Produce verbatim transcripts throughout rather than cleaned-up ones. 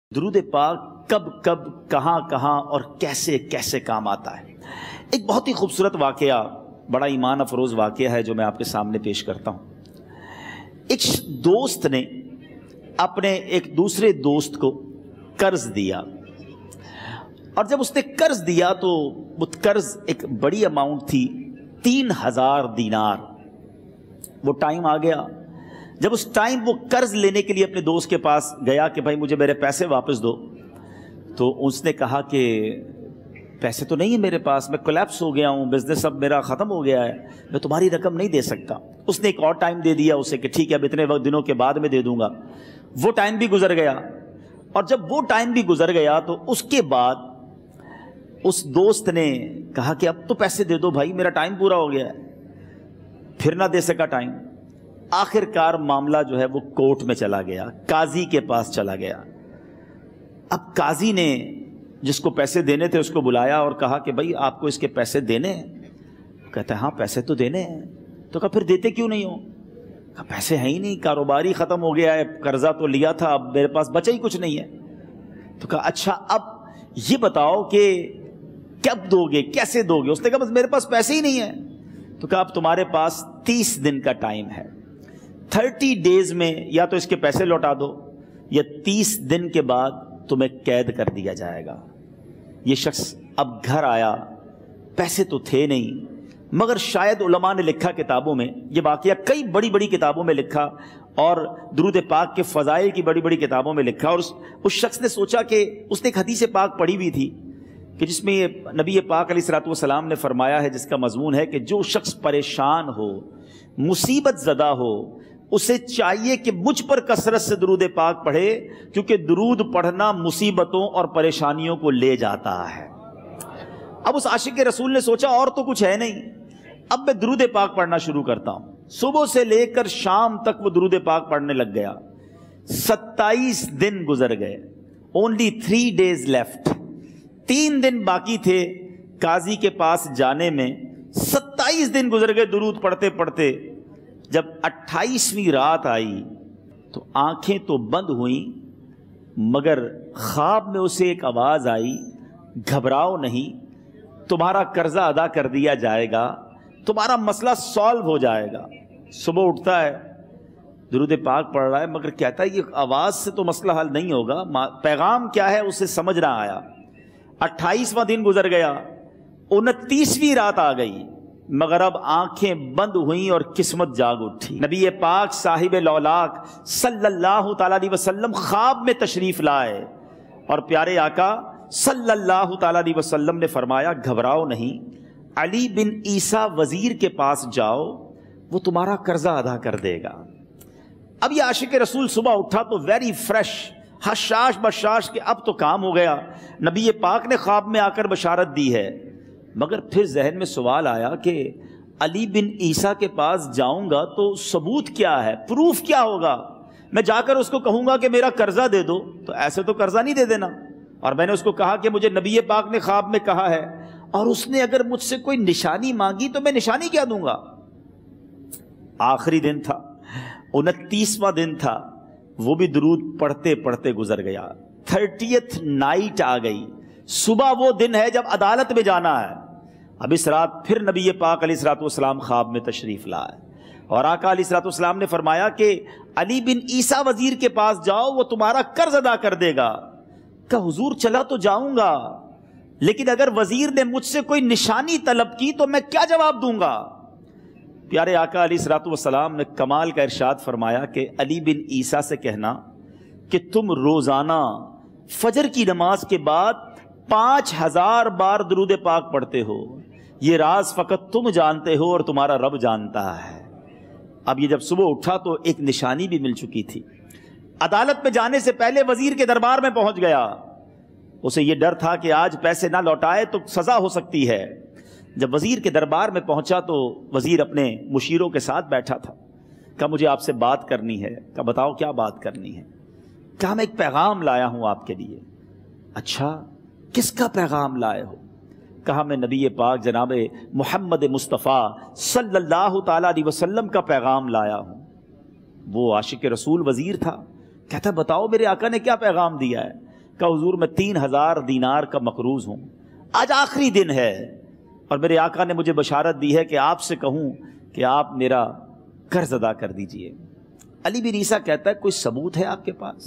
درود پاک کب کب کہاں کہاں اور کیسے کیسے کام آتا ہے۔ ایک بہت ہی خوبصورت واقعہ، بڑا ایمان افروز واقعہ ہے جو میں آپ کے سامنے پیش کرتا ہوں۔ ایک دوست نے اپنے ایک دوسرے دوست کو قرض دیا، اور جب اس نے قرض دیا تو وہ قرض ایک بڑی اماؤنٹ تھی، تین ہزار دینار۔ وہ ٹائم آ گیا جب اس ٹائم وہ قرض لینے کے لیے اپنے دوست کے پاس گیا کہ بھائی مجھے میرے پیسے واپس دو، تو اس نے کہا کہ پیسے تو نہیں ہے میرے پاس، میں کولیپس ہو گیا ہوں، بزنس اب میرا ختم ہو گیا ہے، میں تمہاری رقم نہیں دے سکتا۔ اس نے ایک اور ٹائم دے دیا اسے کہ ٹھیک ہے اب اتنے وقت دنوں کے بعد میں دے دوں گا۔ وہ ٹائم بھی گزر گیا، اور جب وہ ٹائم بھی گزر گیا تو اس کے بعد اس دوست نے کہا کہ اب تو پیسے دے دو بھائی، میرا ٹائم پورا ہو گیا ہے۔ پھر نہ دے سکا ٹائم۔ آخر کار معاملہ جو ہے وہ کورٹ میں چلا گیا، قاضی کے پاس چلا گیا۔ اب قاضی نے جس کو پیسے دینے تھے اس کو بلایا اور کہا کہ بھائی آپ کو اس کے پیسے دینے ہیں؟ کہتا ہے ہاں پیسے تو دینے ہیں۔ تو کہا پھر دیتے کیوں نہیں ہو؟ کہا پیسے ہیں ہی نہیں، کاروبار ہی ختم ہو گیا ہے، قرضہ تو لیا تھا، اب میرے پاس بچا ہی کچھ نہیں ہے۔ تو کہا اچھا اب یہ بتاؤ کہ کب دو گے، کیسے دو گے؟ اس نے کہا بس میرے پاس پیسے ہی نہیں ہیں۔ تو کہا اب تمہارے پاس تیس دن کا ٹائم ہے، تھرٹی ڈیز میں یا تو اس کے پیسے لوٹا دو یا تیس دن کے بعد تمہیں قید کر دیا جائے گا۔ یہ شخص اب گھر آیا، پیسے تو تھے نہیں، مگر شاید علماء نے لکھا کتابوں میں، یہ واقعہ کئی بڑی بڑی کتابوں میں لکھا اور درود پاک کے فضائل کی بڑی بڑی کتابوں میں لکھا، اور اس, اس شخص نے سوچا کہ اس نے ایک حدیث پاک پڑھی ہوئی تھی کہ جس میں نبی پاک علیہ الصلوۃ والسلام نے فرمایا ہے، جس کا مضمون ہے کہ جو شخص پریشان ہو، مصیبت زدہ ہو، اسے چاہیے کہ مجھ پر کثرت سے درود پاک پڑھے، کیونکہ درود پڑھنا مصیبتوں اور پریشانیوں کو لے جاتا ہے۔ اب اس عاشق رسول نے سوچا اور تو کچھ ہے نہیں، اب میں درود پاک پڑھنا شروع کرتا ہوں۔ صبح سے لے کر شام تک وہ درود پاک پڑھنے لگ گیا۔ ستائیس دن گزر گئے، اونلی تھری ڈیز لیفٹ، تین دن باقی تھے قاضی کے پاس جانے میں۔ ستائیس دن گزر گئے درود پڑھتے پڑھتے۔ جب اٹھائیسویں رات آئی تو آنکھیں تو بند ہوئیں، مگر خواب میں اسے ایک آواز آئی، گھبراؤ نہیں، تمہارا قرضہ ادا کر دیا جائے گا، تمہارا مسئلہ سالو ہو جائے گا۔ صبح اٹھتا ہے، درود پاک پڑھ رہا ہے، مگر کہتا ہے یہ آواز سے تو مسئلہ حل نہیں ہوگا، پیغام کیا ہے اسے سمجھ نہ آیا۔ اٹھائیسواں دن گزر گیا، انتیسویں رات آ گئی، مگر اب آنکھیں بند ہوئیں اور قسمت جاگ اٹھی۔ نبی پاک صاحب لولاک صلی اللہ تعالیٰ علیہ وسلم خواب میں تشریف لائے، اور پیارے آقا صلی اللہ تعالیٰ علیہ وسلم نے فرمایا گھبراؤ نہیں، علی بن عیسیٰ وزیر کے پاس جاؤ، وہ تمہارا قرضہ ادا کر دے گا۔ اب یہ عاشق رسول صبح اٹھا تو ویری فریش، حشاش بشاش کہ اب تو کام ہو گیا، نبی پاک نے خواب میں آ کر بشارت دی ہے۔ مگر پھر ذہن میں سوال آیا کہ علی بن عیسیٰ کے پاس جاؤں گا تو ثبوت کیا ہے، پروف کیا ہوگا؟ میں جا کر اس کو کہوں گا کہ میرا قرضہ دے دو تو ایسے تو قرضہ نہیں دے دینا، اور میں نے اس کو کہا کہ مجھے نبی پاک نے خواب میں کہا ہے، اور اس نے اگر مجھ سے کوئی نشانی مانگی تو میں نشانی کیا دوں گا؟ آخری دن تھا، انتیسواں دن تھا، وہ بھی درود پڑھتے پڑھتے گزر گیا۔ تھرٹیتھ نائٹ آ گئی، صبح وہ دن ہے جب عدالت میں جانا ہے۔ اب اس رات پھر نبی پاک علیہ الصلوۃ والسلام خواب میں تشریف لائے، اور آقا علیہ الصلوۃ والسلام نے فرمایا کہ علی بن عیسیٰ وزیر کے پاس جاؤ، وہ تمہارا قرض ادا کر دے گا۔ کہ حضور چلا تو جاؤں گا، لیکن اگر وزیر نے مجھ سے کوئی نشانی طلب کی تو میں کیا جواب دوں گا؟ پیارے آقا علیہ الصلوۃ والسلام نے کمال کا ارشاد فرمایا کہ علی بن عیسیٰ سے کہنا کہ تم روزانہ فجر کی نماز کے بعد پانچ ہزار بار درود پاک پڑھتے ہو، یہ راز فقط تم جانتے ہو اور تمہارا رب جانتا ہے۔ اب یہ جب صبح اٹھا تو ایک نشانی بھی مل چکی تھی۔ عدالت میں جانے سے پہلے وزیر کے دربار میں پہنچ گیا، اسے یہ ڈر تھا کہ آج پیسے نہ لوٹائے تو سزا ہو سکتی ہے۔ جب وزیر کے دربار میں پہنچا تو وزیر اپنے مشیروں کے ساتھ بیٹھا تھا۔ کہا مجھے آپ سے بات کرنی ہے۔ کہا بتاؤ کیا بات کرنی ہے؟ کہا میں ایک پیغام لایا ہوں آپ کے لیے۔ اچھا کس کا پیغام لائے ہو؟ کہا میں نبی پاک جناب محمد مصطفیٰ صلی اللہ تعالیٰ علیہ وسلم کا پیغام لایا ہوں۔ وہ عاشق رسول وزیر تھا، کہتا بتاؤ میرے آقا نے کیا پیغام دیا ہے؟ کہ حضور میں تین ہزار دینار کا مقروض ہوں، آج آخری دن ہے اور میرے آقا نے مجھے بشارت دی ہے کہ آپ سے کہوں کہ آپ میرا قرض ادا کر دیجئے۔ علی بن عیسیٰ کہتا ہے کوئی ثبوت ہے آپ کے پاس؟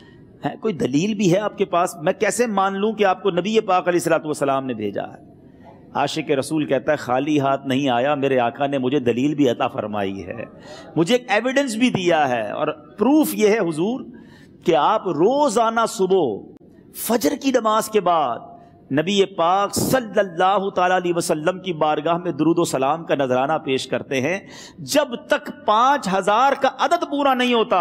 ہے کوئی دلیل بھی ہے آپ کے پاس؟ میں کیسے مان لوں کہ آپ کو نبی پاک علیہ الصلوۃ والسلام نے بھیجا ہے؟ عاشق رسول کہتا ہے خالی ہاتھ نہیں آیا، میرے آقا نے مجھے دلیل بھی عطا فرمائی ہے، مجھے ایک ایویڈنس بھی دیا ہے، اور پروف یہ ہے حضور کہ آپ روزانہ صبح فجر کی نماز کے بعد نبی پاک صلی اللہ تعالی علیہ وسلم کی بارگاہ میں درود و سلام کا نذرانہ پیش کرتے ہیں۔ جب تک پانچ ہزار کا عدد پورا نہیں ہوتا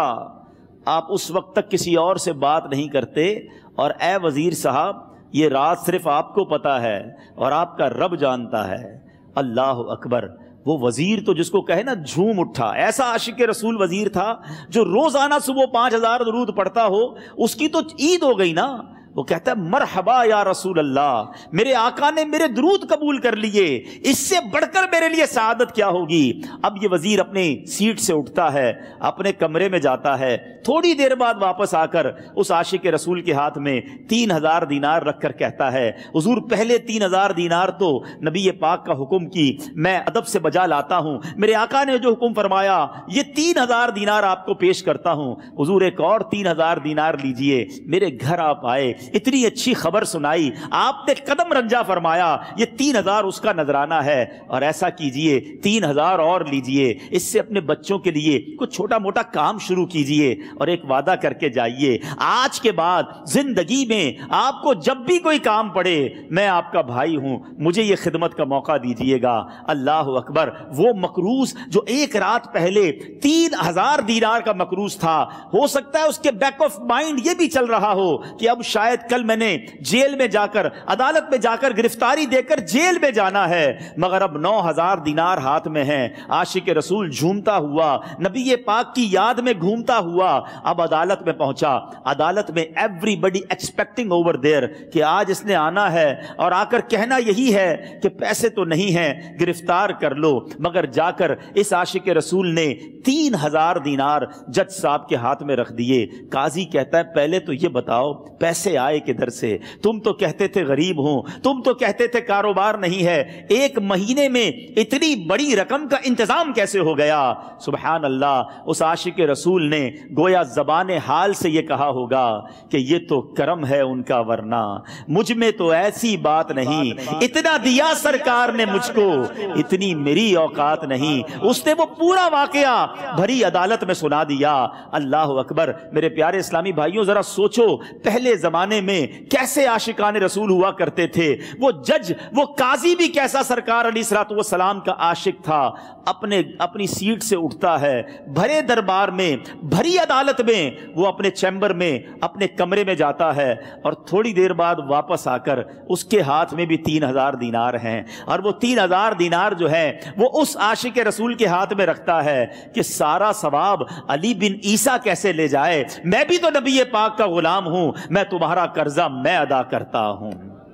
آپ اس وقت تک کسی اور سے بات نہیں کرتے، اور اے وزیر صاحب یہ راز صرف آپ کو پتا ہے اور آپ کا رب جانتا ہے۔ اللہ اکبر! وہ وزیر تو جس کو کہے نا جھوم اٹھا، ایسا عاشق رسول وزیر تھا جو روزانہ صبح پانچ ہزار درود پڑھتا ہو، اس کی تو عید ہو گئی نا۔ وہ کہتا ہے مرحبا یا رسول اللہ، میرے آقا نے میرے درود قبول کر لیے، اس سے بڑھ کر میرے لیے سعادت کیا ہوگی۔ اب یہ وزیر اپنے سیٹ سے اٹھتا ہے، اپنے کمرے میں جاتا ہے، تھوڑی دیر بعد واپس آ کر اس عاشق رسول کے ہاتھ میں تین ہزار دینار رکھ کر کہتا ہے حضور پہلے تین ہزار دینار تو نبی پاک کا حکم کی میں ادب سے بجا لاتا ہوں، میرے آقا نے جو حکم فرمایا یہ تین ہزار دینار آپ کو پیش کرتا ہوں، حضور ایک اور تین ہزار دینار لیجئے۔ میرے گھر آپ آئے، اتنی اچھی خبر سنائی، آپ نے قدم رنجا فرمایا، یہ تین ہزار اس کا نذرانہ ہے، اور ایسا کیجئے تین ہزار اور لیجئے، اس سے اپنے بچوں کے لیے کچھ چھوٹا موٹا کام شروع کیجئے، اور ایک وعدہ کر کے جائیے آج کے بعد زندگی میں آپ کو جب بھی کوئی کام پڑے میں آپ کا بھائی ہوں، مجھے یہ خدمت کا موقع دیجئے گا۔ اللہ اکبر! وہ مقروض جو ایک رات پہلے تین ہزار دینار کا مقروض تھا، ہو سکتا ہے اس کے بیک آف مائنڈ یہ بھی چل رہا ہو کہ اب شاید کل میں نے جیل میں جا کر عدالت میں جا کر گرفتاری دے کر جیل میں جانا ہے، مگر اب نو ہزار دینار ہاتھ میں ہیں۔ عاشق رسول جھومتا ہوا نبی پاک کی یاد میں گھومتا ہوا اب عدالت میں پہنچا۔ عدالت میں everybody expecting over there کہ آج اس نے آنا ہے اور آ کر کہنا یہی ہے کہ پیسے تو نہیں ہیں، گرفتار کر لو، مگر جا کر اس عاشق رسول نے تین ہزار دینار جج صاحب کے ہاتھ میں رکھ دیے۔ قاضی کہتا ہے پہلے تو یہ بتاؤ پیسے آئے کدھر سے؟ تم تو کہتے تھے غریب ہوں، تم تو کہتے تھے کاروبار نہیں ہے، ایک مہینے میں اتنی بڑی رقم کا انتظام کیسے ہو گیا؟ سبحان اللہ! اس عاشق رسول نے گویا زبان حال سے یہ کہا ہوگا کہ یہ تو کرم ہے ان کا، ورنہ مجھ میں تو ایسی بات نہیں، اتنا دیا سرکار نے مجھ کو، اتنی میری اوقات نہیں۔ اس نے وہ پورا واقعہ بھری عدالت میں سنا دیا۔ اللہ اکبر! میرے پیارے اسلامی بھائیوں ذرا سوچو پہلے زمانے میں کیسے عاشقان رسول ہوا کرتے تھے، وہ جج وہ قاضی بھی کیسا سرکار علیہ الصلوۃ والسلام کا عاشق تھا۔ اپنے اپنی سیٹ سے اٹھتا ہے، بھرے دربار میں بھری عدالت میں وہ اپنے چیمبر میں اپنے کمرے میں جاتا ہے، اور تھوڑی دیر بعد واپس آ کر اس کے ہاتھ میں بھی تین ہزار دینار ہیں، اور وہ تین ہزار دینار جو ہے وہ اس عاشق رسول کے ہاتھ میں رکھتا ہے کہ سارا ثواب علی بن عیسیٰ کیسے لے جائے، میں بھی تو نبی پاک کا غلام ہوں، میں تمہارا قرضہ میں ادا کرتا ہوں۔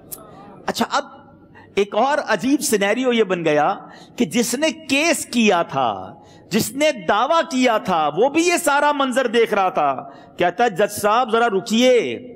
اچھا اب ایک اور عجیب سینیریو یہ بن گیا کہ جس نے کیس کیا تھا، جس نے دعویٰ کیا تھا، وہ بھی یہ سارا منظر دیکھ رہا تھا۔ کہتا ہے جج صاحب ذرا رکیے،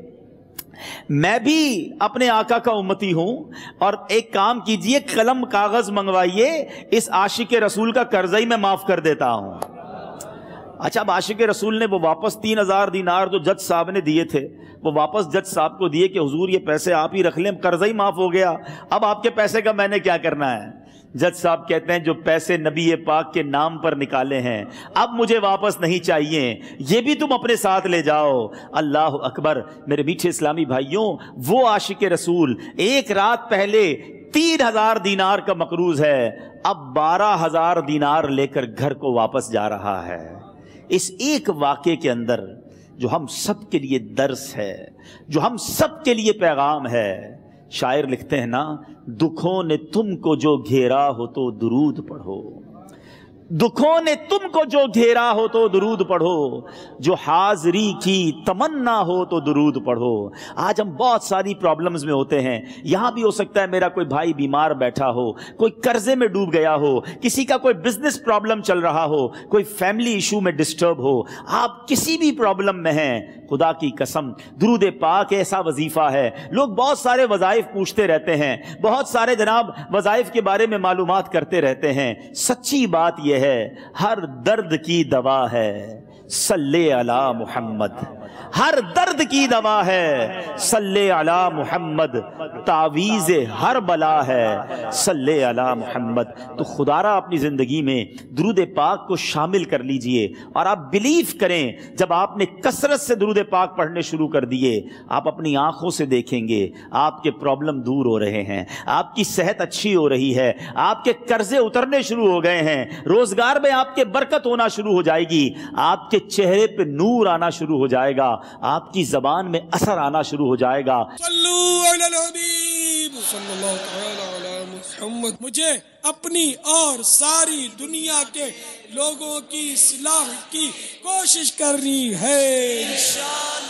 میں بھی اپنے آقا کا امتی ہوں، اور ایک کام کیجئے قلم کاغذ منگوائیے، اس عاشق رسول کا قرضہ ہی میں معاف کر دیتا ہوں۔ اچھا اب عاشق رسول نے وہ واپس تین ہزار دینار جو جج صاحب نے دیے تھے وہ واپس جج صاحب کو دیے کہ حضور یہ پیسے آپ ہی رکھ لیں، قرضہ ہی معاف ہو گیا، اب آپ کے پیسے کا میں نے کیا کرنا ہے؟ جج صاحب کہتے ہیں جو پیسے نبی پاک کے نام پر نکالے ہیں اب مجھے واپس نہیں چاہیے، یہ بھی تم اپنے ساتھ لے جاؤ۔ اللہ اکبر! میرے میٹھے اسلامی بھائیوں، وہ عاشق رسول ایک رات پہلے تین ہزار دینار کا مقروض ہے، اب بارہ ہزار دینار لے کر گھر کو واپس جا رہا ہے۔ اس ایک واقعے کے اندر جو ہم سب کے لیے درس ہے، جو ہم سب کے لیے پیغام ہے، شاعر لکھتے ہیں نا، دکھوں نے تم کو جو گھیرا ہو تو درود پڑھو، दुखों ने तुमको जो घेरा हो तो दुरूद पढ़ो, जो हाजिरी की तमन्ना हो तो दुरूद पढ़ो। आज हम बहुत सारी प्रॉब्लम्स में होते हैं। यहां भी हो सकता है मेरा कोई भाई बीमार बैठा हो, कोई कर्जे में डूब गया हो, किसी का कोई बिजनेस प्रॉब्लम चल रहा हो, कोई फैमिली इशू में डिस्टर्ब हो। आप किसी भी प्रॉब्लम में हैं, खुदा की कसम दुरूद पाक ऐसा वजीफा है। लोग बहुत सारे वज़ाइफ पूछते रहते हैं, बहुत सारे जनाब वज़ाइफ के बारे में मालूमात करते रहते हैं। सच्ची बात यह है, हर दर्द की दवा है सल्ले अला मुहम्मद। हर दर्द की दवा है सल्ले अला मुहम्मद। तावीज़ हर बला है सल्ले अला मुहम्मद। तो खुदारा अपनी जिंदगी में दुरूद पाक को शामिल कर लीजिए और आप बिलीव करें, जब आपने कसरत से दुरूद पाक पढ़ने शुरू कर दिए, आप अपनी आंखों से देखेंगे आपके प्रॉब्लम दूर हो रहे हैं, आपकी सेहत अच्छी हो रही है, आपके कर्जे उतरने शुरू हो गए हैं, रोजगार में आपके बरकत होना शुरू हो जाएगी, आपके चेहरे पे नूर आना शुरू हो जाएगा, आपकी जबान में असर आना शुरू हो जाएगा। मुझे अपनी और सारी दुनिया के लोगों की इस्लाह की कोशिश करनी है इंशाअल्लाह।